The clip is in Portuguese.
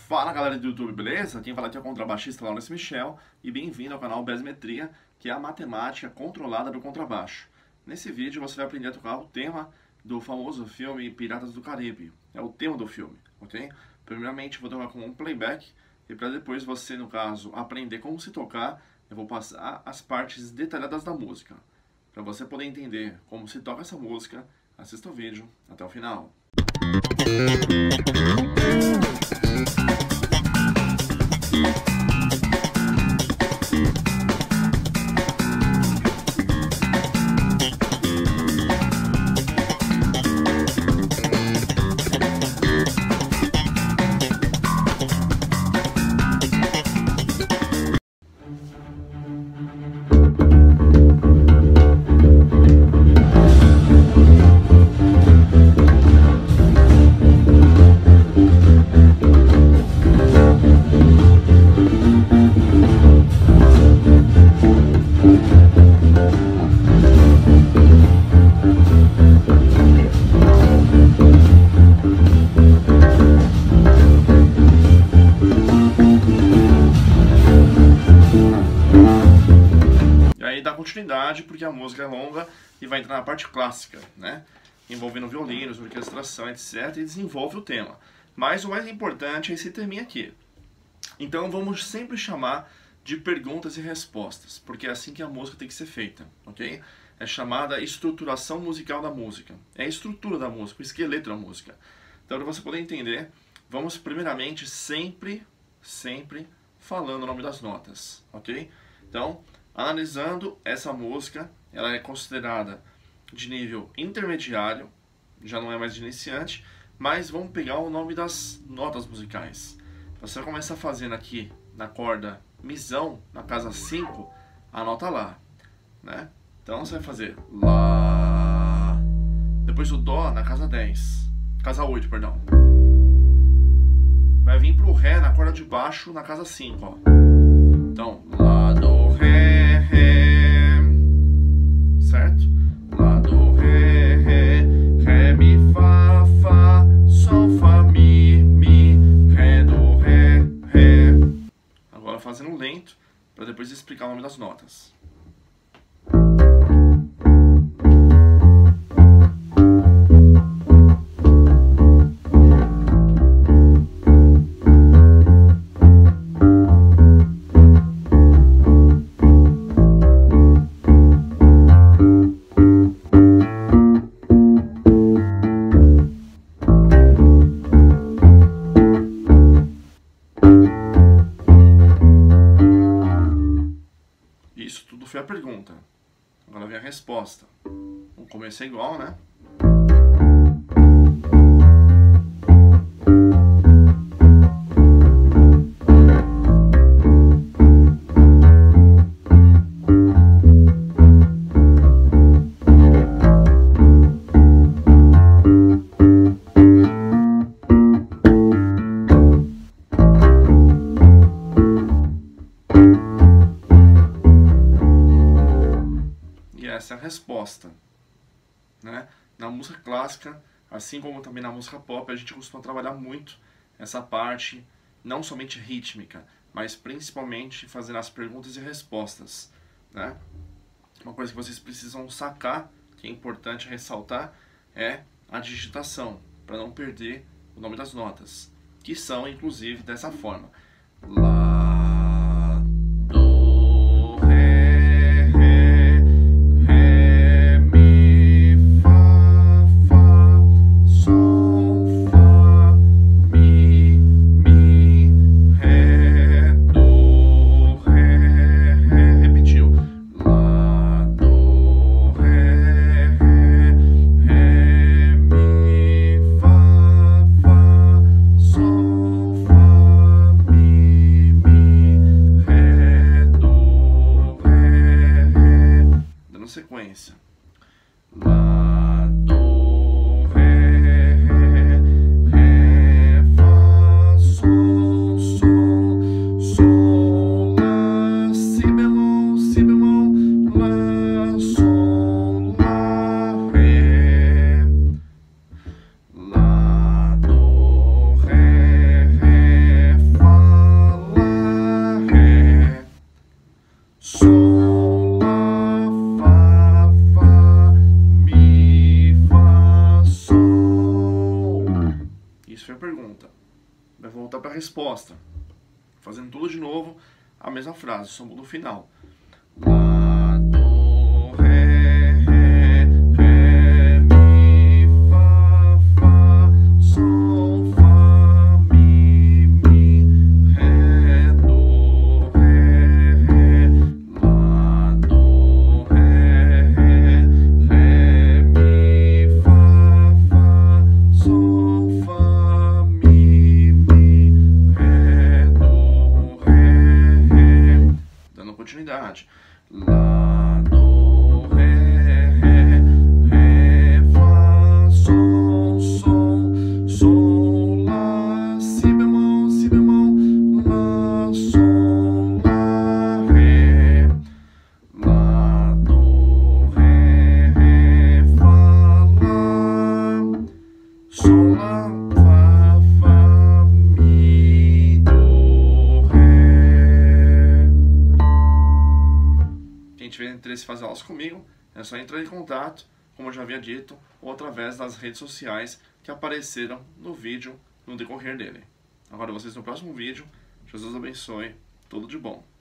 Fala galera do YouTube, beleza? Quem fala aqui é o contrabaixista Laurence Michel e bem-vindo ao canal Bassmetria, que é a matemática controlada do contrabaixo. Nesse vídeo você vai aprender a tocar o tema do famoso filme Piratas do Caribe. É o tema do filme, ok? Primeiramente vou tocar com um playback e para depois você, no caso, aprender como se tocar, eu vou passar as partes detalhadas da música. Para você poder entender como se toca essa música, assista o vídeo até o final. Dá continuidade porque a música é longa e vai entrar na parte clássica, né? Envolvendo violinos, orquestração, etc. E desenvolve o tema. Mas o mais importante é esse terminho aqui. Então vamos sempre chamar de perguntas e respostas, porque é assim que a música tem que ser feita, ok? É chamada estruturação musical da música. É a estrutura da música, o esqueleto da música. Então, para você poder entender, vamos primeiramente sempre falando o nome das notas, ok? Então, analisando essa música, ela é considerada de nível intermediário, já não é mais de iniciante, mas vamos pegar o nome das notas musicais. Você vai começar fazendo aqui na corda Mizão, na casa 5, a nota Lá, né? Então você vai fazer Lá, depois o Dó na casa 10, casa 8, perdão. Vai vir pro Ré na corda de baixo na casa 5, ó. Então, Lá, Dó, Ré, Ré, certo? Lá, Dó, Ré, Ré, Ré, Mi, Fá, Fá, Sol, Fá, Mi, Mi, Ré, Dó, Ré, Ré. Agora fazendo lento, para depois explicar o nome das notas. Isso tudo foi a pergunta. Agora vem a resposta. O começo é igual, né? Essa é a resposta, né? Na música clássica, assim como também na música pop, a gente costuma trabalhar muito essa parte, não somente rítmica, mas principalmente fazendo as perguntas e respostas, né? Uma coisa que vocês precisam sacar, que é importante ressaltar, é a digitação, para não perder o nome das notas, que são, inclusive, dessa forma. Lá, Dó, Ré, Ré, Ré, Mi, Fá, Fá, Sol, Fá, Mi, Mi, Ré, Dó, Ré, Ré. Repetiu. Lá, Dó, Ré, Ré, Ré, Mi, Fá, Fá, Sol, Fá, Mi, Mi, Ré, Dó, Ré, Ré. Dando sequência. Lá, Dó, Ré, Ré, Ré, Fá, Sol, Sol, Sol, Lá, Si bemol, Lá, Sol, Lá, Ré. Lá, Dó, Ré, Ré, vai voltar para a resposta, fazendo tudo de novo, a mesma frase, só muda o final. Lá, do, ré, mi, fá, sol, fá, mi, ré, do, ré, lá, do, ré, mi, fá, sol, fá, mi, ré, do, ré, dando continuidade. Lá, do, ré, fá, sol, sol, sol, lá, si bemol, lá, sol, lá, ré, lá, do, ré, fá, lá, sol, lá, fá, mi, do, ré. Quem tiver interesse em fazer aulas comigo, é só entrar em contato, como eu já havia dito, ou através das redes sociais que apareceram no vídeo no decorrer dele. Agora vocês no próximo vídeo. Jesus abençoe. Tudo de bom.